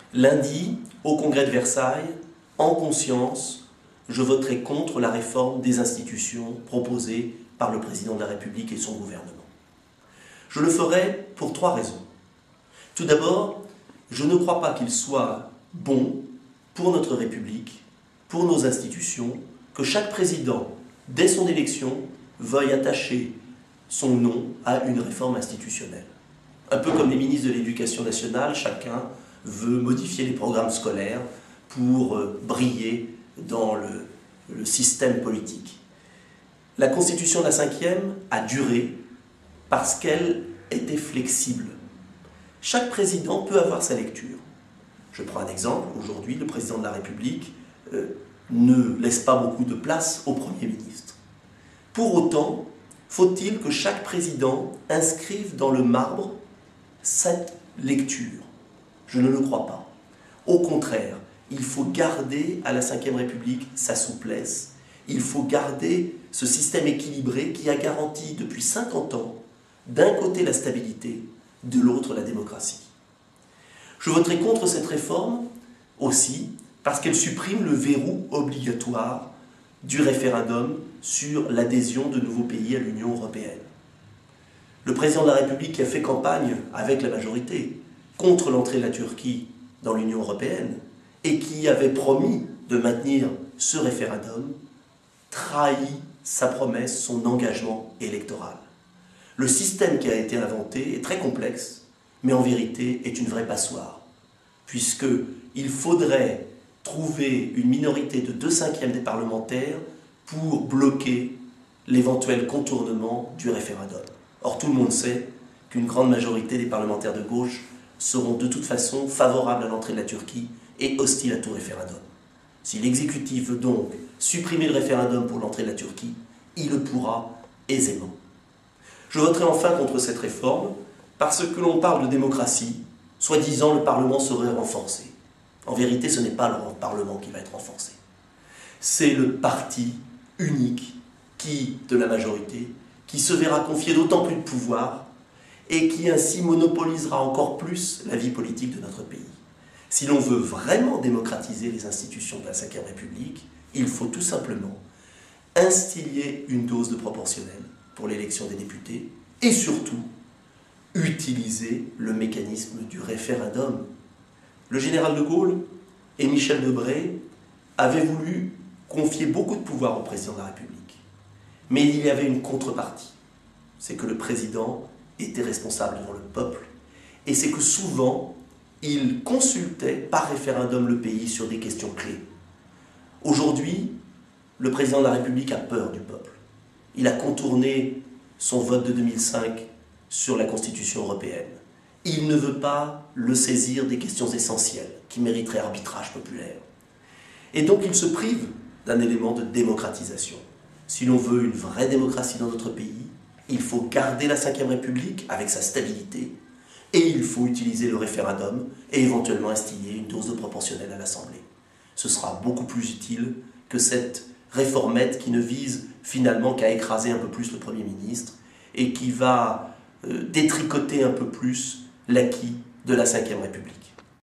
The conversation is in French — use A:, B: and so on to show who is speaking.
A: Lundi, au Congrès de Versailles, en conscience, je voterai contre la réforme des institutions proposée par le président de la République et son gouvernement. Je le ferai pour 3 raisons. Tout d'abord, je ne crois pas qu'il soit bon pour notre République, pour nos institutions, que chaque président, dès son élection, veuille attacher son nom à une réforme institutionnelle. Un peu comme les ministres de l'Éducation nationale, chacun veut modifier les programmes scolaires pour briller dans le système politique. La Constitution de la 5e a duré parce qu'elle était flexible. Chaque président peut avoir sa lecture. Je prends un exemple. Aujourd'hui, le président de la République ne laisse pas beaucoup de place au Premier ministre. Pour autant, faut-il que chaque président inscrive dans le marbre cette lecture? Je ne le crois pas. Au contraire, il faut garder à la Ve République sa souplesse. Il faut garder ce système équilibré qui a garanti depuis 50 ans, d'un côté la stabilité, de l'autre la démocratie. Je voterai contre cette réforme aussi parce qu'elle supprime le verrou obligatoire du référendum sur l'adhésion de nouveaux pays à l'Union européenne. Le président de la République qui a fait campagne avec la majorité contre l'entrée de la Turquie dans l'Union européenne et qui avait promis de maintenir ce référendum trahit sa promesse, son engagement électoral. Le système qui a été inventé est très complexe, mais en vérité est une vraie passoire, puisqu'il faudrait trouver une minorité de 2/5 des parlementaires pour bloquer l'éventuel contournement du référendum. Or, tout le monde sait qu'une grande majorité des parlementaires de gauche seront de toute façon favorables à l'entrée de la Turquie et hostiles à tout référendum. Si l'exécutif veut donc supprimer le référendum pour l'entrée de la Turquie, il le pourra aisément. Je voterai enfin contre cette réforme parce que l'on parle de démocratie, soi-disant le Parlement serait renforcé. En vérité, ce n'est pas le Parlement qui va être renforcé. C'est le parti unique de la majorité qui se verra confier d'autant plus de pouvoir et qui ainsi monopolisera encore plus la vie politique de notre pays. Si l'on veut vraiment démocratiser les institutions de la Ve République, il faut tout simplement instiller une dose de proportionnelle pour l'élection des députés et surtout utiliser le mécanisme du référendum. Le général de Gaulle et Michel Debré avaient voulu confier beaucoup de pouvoir au président de la République. Mais il y avait une contrepartie, c'est que le président était responsable devant le peuple et c'est que souvent il consultait par référendum le pays sur des questions clés. Aujourd'hui, le président de la République a peur du peuple. Il a contourné son vote de 2005 sur la Constitution européenne. Il ne veut pas le saisir des questions essentielles qui mériteraient arbitrage populaire. Et donc il se prive d'un élément de démocratisation. Si l'on veut une vraie démocratie dans notre pays, il faut garder la Ve République avec sa stabilité et il faut utiliser le référendum et éventuellement instiller une dose de proportionnelle à l'Assemblée. Ce sera beaucoup plus utile que cette réformette qui ne vise finalement qu'à écraser un peu plus le Premier ministre et qui va détricoter un peu plus l'acquis de la Ve République.